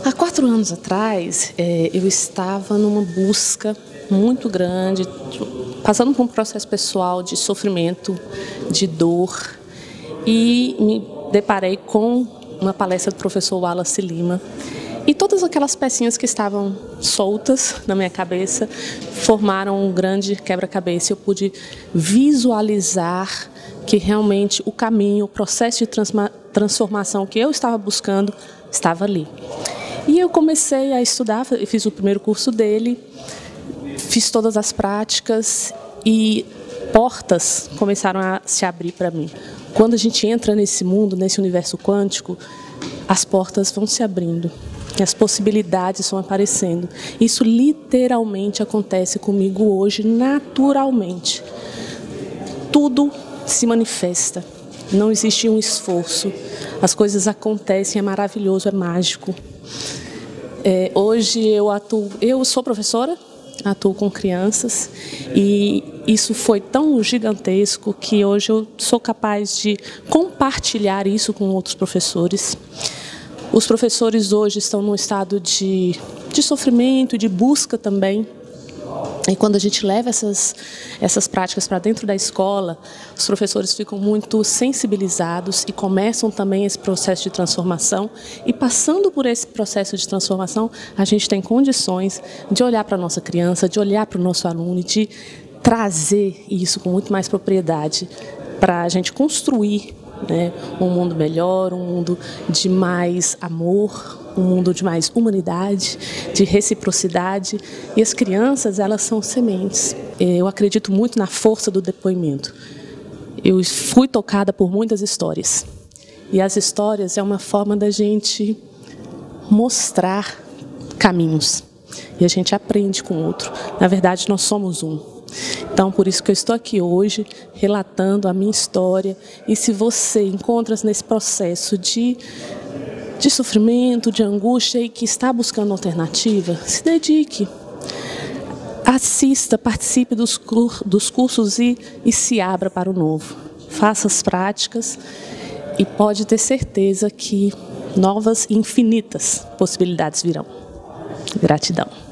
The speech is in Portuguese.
Há 4 anos atrás, eu estava numa busca muito grande, passando por um processo pessoal de sofrimento, de dor, e me deparei com uma palestra do professor Wallace Lima. E todas aquelas pecinhas que estavam soltas na minha cabeça formaram um grande quebra-cabeça. Eu pude visualizar que realmente o caminho, o processo de transformação que eu estava buscando estava ali. E eu comecei a estudar, fiz o primeiro curso dele, fiz todas as práticas e portas começaram a se abrir para mim. Quando a gente entra nesse mundo, nesse universo quântico, as portas vão se abrindo. E as possibilidades vão aparecendo. Isso literalmente acontece comigo hoje, naturalmente. Tudo se manifesta. Não existe um esforço. As coisas acontecem, é maravilhoso, é mágico. Hoje eu sou professora, atuo com crianças e isso foi tão gigantesco que hoje eu sou capaz de compartilhar isso com outros professores. Os professores hoje estão num estado de sofrimento, de busca também. E quando a gente leva essas práticas para dentro da escola, os professores ficam muito sensibilizados e começam também esse processo de transformação. E passando por esse processo de transformação, a gente tem condições de olhar para a nossa criança, de olhar para o nosso aluno e de trazer isso com muito mais propriedade para a gente construir, né, um mundo melhor, um mundo de mais amor, um mundo de mais humanidade, de reciprocidade. E as crianças, elas são sementes. Eu acredito muito na força do depoimento. Eu fui tocada por muitas histórias. E as histórias é uma forma da gente mostrar caminhos. E a gente aprende com o outro. Na verdade, nós somos um. Então, por isso que eu estou aqui hoje, relatando a minha história. E se você encontra-se nesse processo de sofrimento, de angústia e que está buscando alternativa, se dedique. Assista, participe dos cursos e se abra para o novo. Faça as práticas e pode ter certeza que novas e infinitas possibilidades virão. Gratidão.